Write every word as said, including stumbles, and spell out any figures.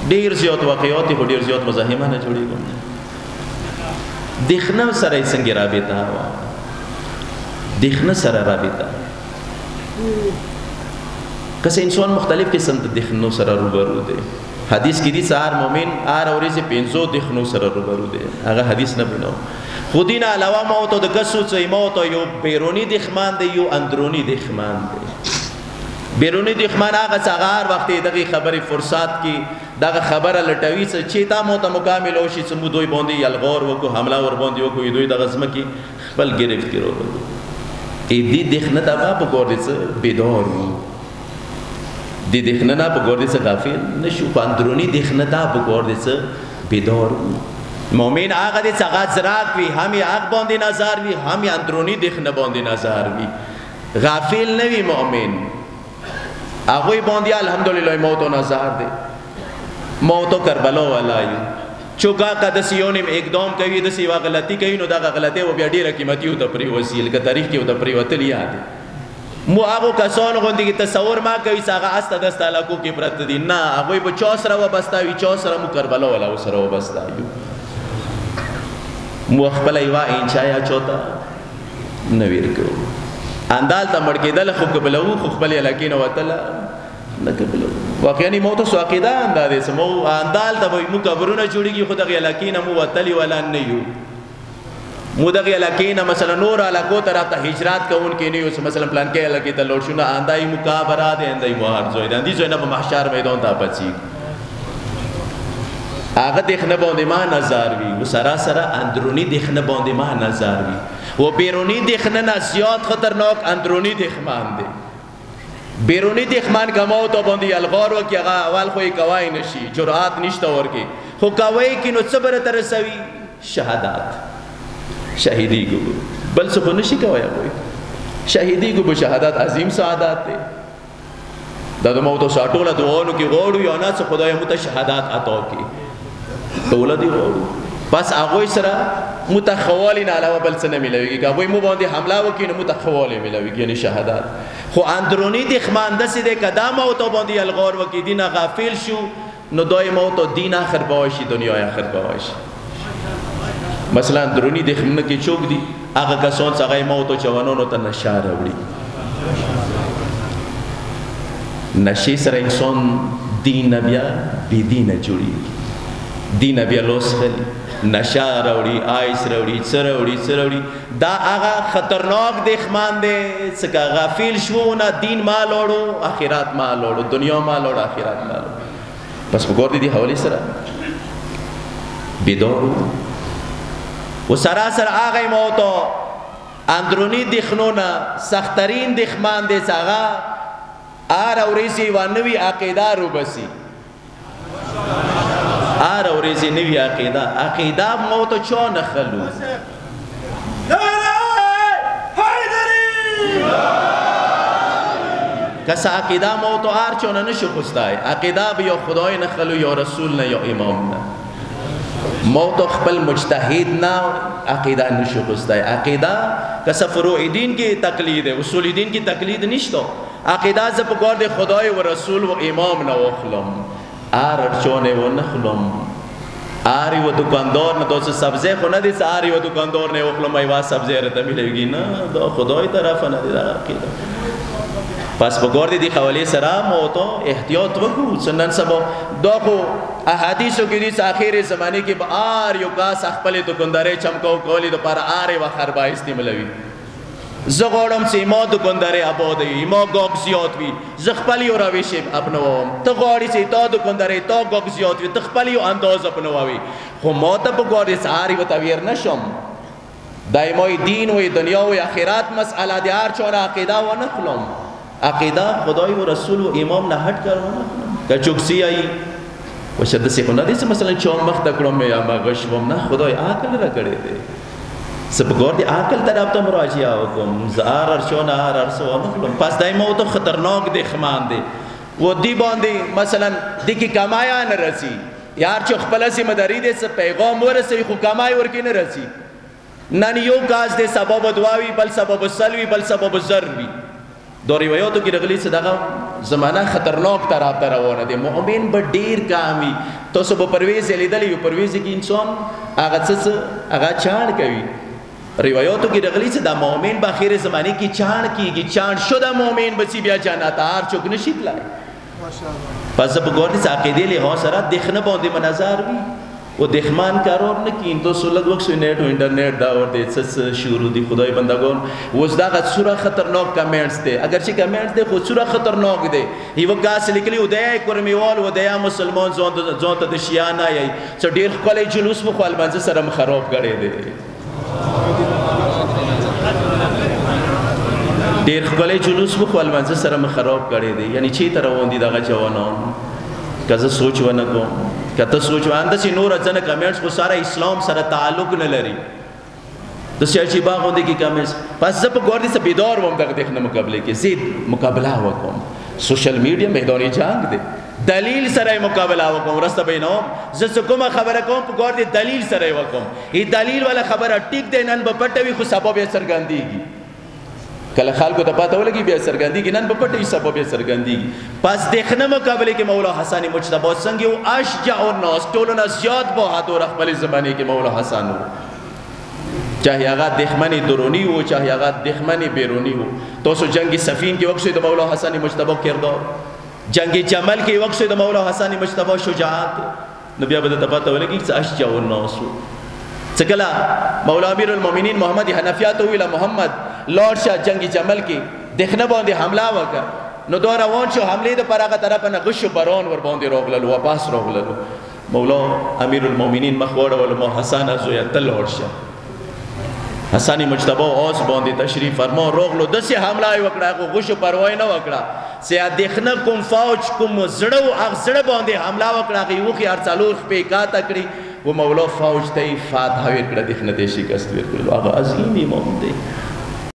ډیر زیات واقعات خو ډیر زیات مزاحمه نه جوړیږي دښنه سره یې څنګه رابطه وه دښنه سره رابطه کس انسان مختلف قسم د دښنو سره روبرو دی حدیث کې دي سهار مؤمن هر ورځې پنځو دښنو سره روبرو دی هغه حدیث نه بینو خو دین علاوه موت د کسو څه موت یو بیرونی دښمن دی یو اندرونی دښمن دی بیرونی دښمن هغه څنګه وخت دغه خبرې فرصت کې دغه خبره لټوي چې تا مو ته مکمل او شي چې مو دوی باندې یلغور وکړو حمله ور باندې وکړو دوی د غزمه کې خپل گرفت کړو ای دې دښنه دا په ګورې څه بيدار وو دې دښنه نه په ګورې څه غافل نشو پاندرونی دښنه دا په ګورې څه بيدار وو مؤمن هغه دې څنګه زراق وي هم یې حق باندې نظر وي هم یې اندرونی دښنه باندې نظر وي غافل نه وي مؤمن هغه باندې الحمدلله موت او نظر دی موت کربلا ولایو چوکا قدسیونم اقدام کوي د سیوا غلطی کوي نو دا غلطي و بیا ډیره قیمتي او د پری وسیل ک تاریخ کې او د پری وتل یاد مو هغه کسان غوندي کی تصور ما کوي څنګه است د استعلاقو کې پرت دي نه هغه په چوسره و بستاوي چوسره مو کربلا ولا وسره و بستایو مو خپل ایوا انچایا چوتا نویر کو اندال ته مړ کېدل خو قبلو خو خپل لکین وتل نه قبلو واقعا موت سو عقیده انداز سمو اندال ته مو قبرونه جوړیږي خو دغه لکین مو وتل ولا نه یو مو دغه لکین مثلا نور علاقو طرف ته هجرت کوون کې نه یو مثلا پلان کې لکې ته لوټ شونه اندای مکابره ده اندای مهار زوی ده اندی زوی نه په محشر میدان ته پچی هغه دښنه باندې ما نظر وی و سراسره اندرونی دښنه باندې ما نظر وی و بیرونی دښنه نه زیات خطرناک اندرونی دښمن دی بیرونی دښمن کمو ته باندې الغار وکي هغه اول خو یې کوای نشي جرأت نشته ورکی خو کوي کې نو صبر تر سوي شهادت شهیدی کو بل څه نشي کوي کوي شهیدی کو به شهادت عظیم سعادت دی دا د موت ساټوله دوانو کې غوړو یا نه څه خدای مت شهادت عطا کی ټوله دی غوړو بس هغه سره متخوالین علاوه بل څه نه ملويږي هغه مو باندې حمله وکړي نو متخوالین ملويږي یعنی شهادت خو اندرونی دښمن د سیده قدم او تو باندې الغور وکړي دینه غافل شو نو دوی موت او دین اخر بواشي دنیا اخر بواشي مثلا اندرونی دښمن کې چوک دي هغه کسان څنګه موت او چوانونو ته نشاره وړي نشي سره انسان دین بیا بی دین جوړي دین بیا لوس خلی نشا راوړي آیس راوړي څه راوړي څه راوړي دا هغه خطرناک دښمن دی څنګه غافل شو نه دین مال وړو اخرت مال وړو دنیا مال وړو اخرت مال بس وګور دي حواله سره بدورو و سراسر هغه موت اندرونی دښنونه سخترین دښمن دی څنګه آر اوریسی و نوی عقیده رو بسی آر اوریسی نوی عقیده عقیده موتو چو نخلو کسا عقیده موتو آر چو نشو خستای عقیده بیا خدای نخلو یا رسول نه یا امام نه موتو خپل مجتهد نه عقیده نشو خستای عقیده کسا فروع دین کی تقلید ہے اصول دین کی تقلید نشتو عقیده ز په ګور د خدای او رسول او امام نه وخلم ار چونه و نخلم اری و دکاندار نه دوست سبزی خو نه دي ساری و دکاندار نه وخلم ایوا سبزی رته ملويږي نه دا خدای طرف نه دي عقیده پس په ګور دي حواله سره موتو احتیاط وکړو سنن سبا دا خو احادیثو کې دي اخر زمانه کې به ار یو کا خپل دکاندارې چمکاو کولی د پر اری و خربا استعمالوي زغورم سی ما دکاندار آبادی ما گاگ زیاد وی زخپلی و رویشیم اپنوام تا غاری سی تا دکانداری تا گاگ زیاد وی تخپلی و انداز اپنواوی خو ما تا بگاری ساری و تویر نشم دایمای دین و دنیا و اخیرات مسئله دیار چون عقیده و نخلم عقیده خدای و رسول و امام نهد کر و نخلم که چکسی آئی و شد سی خونه دیسی مثلا چون مخت کرم یا مغشبم نه خدای عقل را کرده ده سپگور دی عقل طرف تا مراجعه وکم زار ارشون آر ارسو مخلوم پس دای موتو خطرناک دښمن دی و دی باندې مثلا دی کی کمایا نه رسی یار چو خپل سی مداری دې څه پیغام ورسوي خو کمای ورکی نه رسی نن یو کاز دې سبب دعاوی بل سبب سلوی بل سبب زر وی دو روایاتو کی رغلی صدقہ زمانہ خطرناک طرف تا روانه دی مؤمن با دیر کامی تو سو با پرویز علی دلی پرویزی کی انسان آغا چس آغا چاند کوي روایاتو کی رغلی صدا مؤمن با خیر زمانی کی چاند کی گی چاند شده مؤمن بسی بیا جاناتا آر چک نشید لائے پس جب گوردی سے عقیدی لی ہاں سرات دیکھنا باندی منظر بھی وہ دیکھمان کارور نکین تو سلگ وقت سوی نیٹ و انٹرنیٹ دا اور دے سس شروع دی خدای بندگون وہ اس دا غد سورا خطرناک کمنٹس دے اگرچہ کمنٹس دے خود سورا خطرناک دے ہی وقت گاہ سے لکلی وہ دیا کرمیوال وہ دیا مسلمان زون تا دشیانا یای سو دیر خوالی جلوس مخوال منزل سرم خراب کرے دے دیر خوالی جلوس مخوال منزل سرم خراب کرے دے یعنی چی طرح ہوندی دا غد جوانان کزا سوچ ونکو کتا سوچ واندہ سی نور ازن کمنٹس کو سارا اسلام سارا تعلق نہ لری تو سیارچی باغ ہوندے کی کمنٹس پس زب گوردی سے بیدار وم تک دیکھنا مقابلے کے زید مقابلہ ہوا کم سوشل میڈیا میدانی جانگ دے دلیل سرائی مقابلہ ہوا کم رستہ بینام زد سکومہ خبر کم گوردی دلیل سرائی ہوا کم یہ دلیل والا خبر ٹک دے نن بپٹے بھی خود سبب یا سرگاندی گی کل خال کو تپاتا ہو لگی بیا سرگاندی گی نن بپٹے ہی سبب یا سرگاندی گی پس دیکھنا مقابلے کے مولا حسانی مجتبہ سنگی وہ اشجع الناس ٹولنا زیاد بہت اور اخبال زمانے کے مولا حسان ہو چاہے آغا دخمانی درونی ہو چاہے آغا دخمانی بیرونی ہو تو سو جنگی سفین کے وقت سے مولا حسانی مجتبہ کردار جنگی جمل کے وقت سے مولا حسانی مجتبہ شجاعت نبی آبادہ تپاتا ہو لگی اشجع الناس ہو سکلا مولا امیر المومنین محمد حنفیات ہوئیلا محمد لارڈ شاہ جنگی جمل کی دیکھنا باندے حملہ وکا نو دورا وان شو حملے دو پراغا طرف انا غش و بران ور باندے روغ للو واپاس روغ للو مولا امیر المومنین مخوڑا ولو حسان ازویا تل لارڈ شاہ حسانی مجتبہ آز باندے تشریف فرما روغ لو دس حملہ آئی وکڑا کو غش و پروائی نہ وکڑا سیا دیکھنا کم فوج کم زڑو اغ زڑ باندے حملہ وکڑا کی وقی ارسالوخ پہ کا تکڑی وہ مولا فوج تی فاتحہ ویر کڑا دیکھنا تی شکست ویر کڑا آغا عظیم امام دے